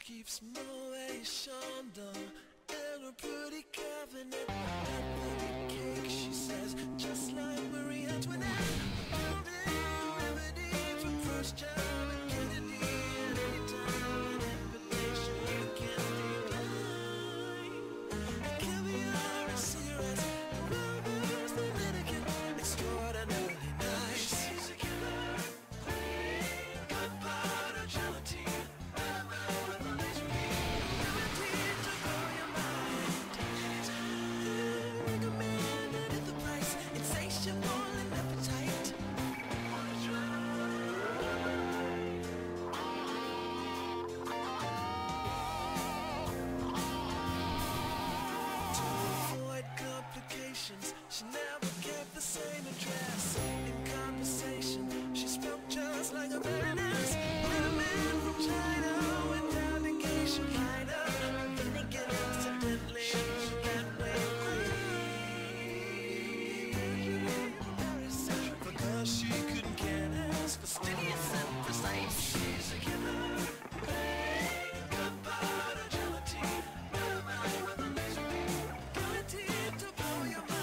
keeps Moet Chandon and her pretty cabinet. That baby cake, she says, just like Marie Antoinette. Only remedy for first time and Kennedy. And anytime an invitation you can't decline. Caviar and cigarettes, lovers, the Dominican, extraordinarily nice. She's a killer queen, gunpowder gelatine. She never kept the same address. In conversation, she spoke just like a baroness. Met a man from China, went down to Geisha Minor. Then again, accidentally, she got way queen. Because she couldn't care less, fastidious and precise. She's a killer. Gunpowder gelatine. Never with a laser beam. Guaranteed to blow your mind.